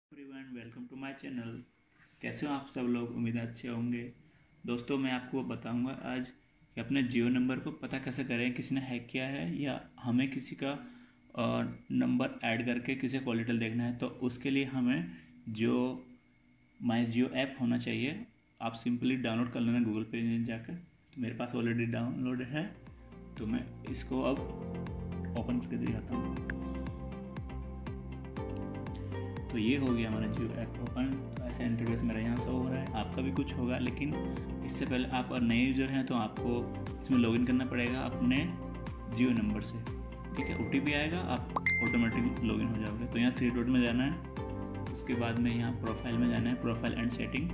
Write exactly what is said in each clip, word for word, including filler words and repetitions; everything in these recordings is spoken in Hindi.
Everyone, welcome to my channel. कैसे हो आप सब लोग? उम्मीद है अच्छे होंगे। दोस्तों, मैं आपको बताऊंगा आज कि अपने जियो नंबर को पता कैसे करें किसी ने हैक किया है या हमें किसी का नंबर ऐड करके किसी को कॉल डिटेल देखना है। तो उसके लिए हमें जो माय जियो ऐप होना चाहिए, आप सिंपली डाउनलोड कर लेना गूगल पे जाकर। तो मेरे पास ऑलरेडी डाउनलोड है, तो मैं इसको अब ओपन करके दिखाता हूँ। तो ये हो गया हमारा जियो ऐप ओपन। तो ऐसा इंटरफेस मेरा यहाँ से हो रहा है, आपका भी कुछ होगा। लेकिन इससे पहले आप और नए यूज़र हैं तो आपको इसमें लॉगिन करना पड़ेगा अपने जियो नंबर से। ठीक है, ओ टी पी आएगा, आप ऑटोमेटिक लॉगिन हो जाओगे। तो यहाँ थ्री डॉट में जाना है, उसके बाद में यहाँ प्रोफाइल में जाना है, प्रोफाइल एंड सेटिंग।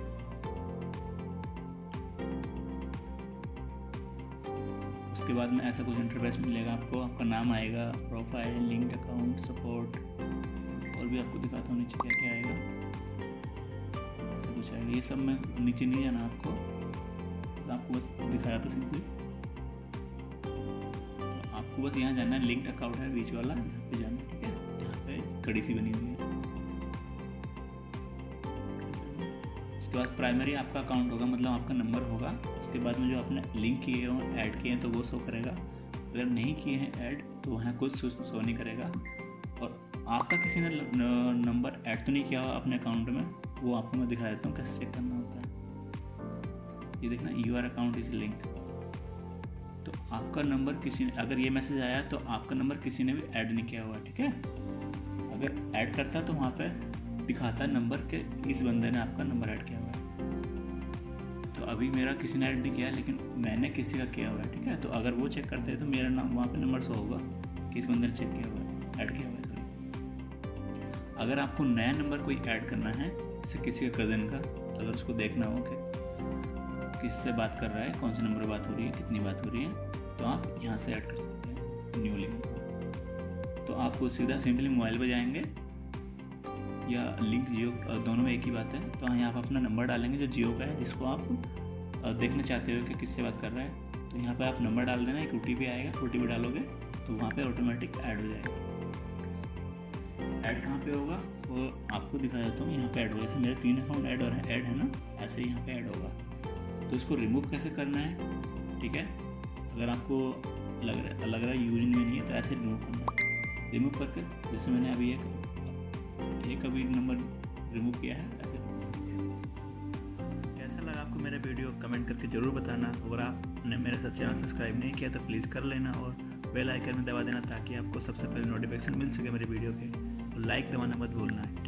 उसके बाद में ऐसा कुछ इंटरफेस मिलेगा आपको। आपका नाम आएगा, प्रोफाइल, लिंक अकाउंट, सपोर्ट, और भी आपको दिखाता हूँ नीचे क्या क्या आएगा। ऐसा कुछ आएगा, ये सब में नीचे नहीं जाना आपको, तो आपको बस दिखाया था सिंपली। तो आपको बस यहाँ जाना है, लिंक अकाउंट है बीच वाला, यहाँ पे जाना है। ठीक है, यहाँ पे कड़ी सी बनी हुई है। उसके बाद प्राइमरी आपका अकाउंट होगा, मतलब आपका नंबर होगा। उसके बाद में जो आपने लिंक किए हो, ऐड किए हैं, तो वो शो करेगा। अगर नहीं किए हैं ऐड तो वहाँ कुछ शो नहीं करेगा। और आपका किसी ने नंबर ऐड तो नहीं किया हुआ अपने अकाउंट में, वो आपको मैं दिखा देता हूँ कैसे चेक करना होता है। ये देखना, यूर अकाउंट इज लिंक। तो आपका नंबर किसी ने, अगर ये मैसेज आया तो आपका नंबर किसी ने भी ऐड नहीं किया हुआ। ठीक है, अगर ऐड करता तो वहाँ पे दिखाता नंबर के इस बंदे ने आपका नंबर ऐड किया हुआ है। तो अभी मेरा किसी ने ऐड नहीं किया, लेकिन मैंने किसी का किया हुआ है। ठीक है, तो अगर वो चेक करते हैं तो मेरा नाम वहाँ पे नंबर शो होगा कि इस बंदे ने चेक किया हुआ है, ऐड किया हुआ है। अगर आपको नया नंबर कोई ऐड करना है, जैसे किसी का कज़न का, अगर उसको देखना हो कि किससे बात कर रहा है, कौन से नंबर बात हो रही है, कितनी बात हो रही है, तो आप यहाँ से ऐड कर सकते हैं न्यू लिंक को। तो आपको सीधा सिंपली मोबाइल पर जाएंगे या लिंक जियो, दोनों में एक ही बात है। तो यहाँ आप अपना नंबर डालेंगे जो जियो का है, जिसको आप देखना चाहते हो कि किससे बात कर रहा है। तो यहाँ पर आप नंबर डाल देना, एक ओ टी पी आएगा, ओ टी पी डालोगे तो वहाँ पर ऑटोमेटिक ऐड हो जाएगा। ऐड कहाँ पे होगा वो आपको दिखा देता हूँ। यहाँ पे ऐड होगा, जैसे मेरे तीन अकाउंट ऐड और ऐड है ना, ऐसे ही यहाँ पे ऐड होगा। तो इसको रिमूव कैसे करना है, ठीक है, अगर आपको लग रहा लग रहा है यूज में नहीं है तो ऐसे रिमूव करना है। रिमूव करके, जैसे मैंने अभी एक एक अभी नंबर रिमूव किया है, ऐसे। कैसा लगा आपको मेरा वीडियो, कमेंट करके ज़रूर बताना। अगर आपने मेरे साथ चैनल सब्सक्राइब नहीं किया तो प्लीज़ कर लेना और बेल आइकन में दबा देना, ताकि आपको सबसे पहले नोटिफिकेशन मिल सके मेरे वीडियो के। लाइक दबाना मत भूलना है।